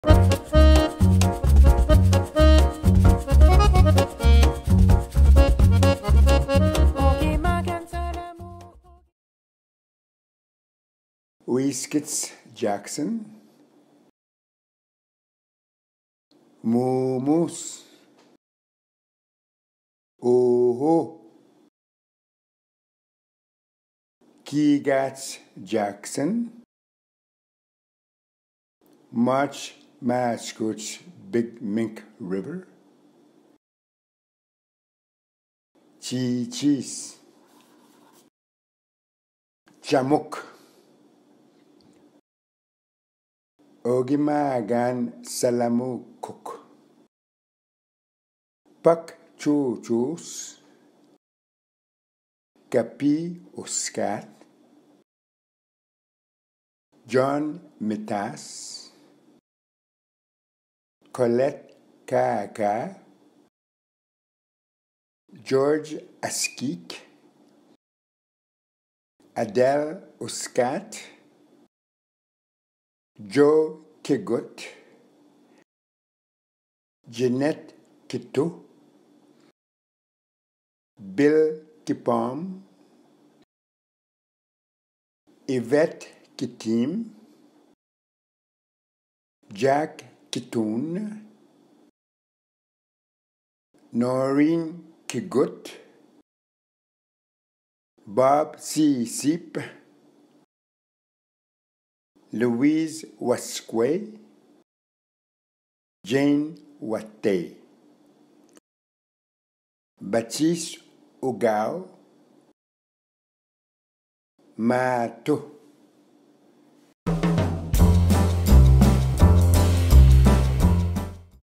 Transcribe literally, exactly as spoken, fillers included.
Whiskets Jackson, Momus, Oho, Keegats Jackson, March Mascots Big Mink River, Chi Cheese, Chamuk, Ogimagan Salamoo Cook, Pak Chuchus, Kapi Uskat, John Mitas, Colette Kaka, George Askik, Adele Uskat, Joe Kigut, Jeanette Kitu, Bill Kipom, Yvette Kitim, Jack Kitoon, Noreen Kigut, Bob C. Seep, Louise Wasque, Jane Watte, Baptiste Ugao, Mato,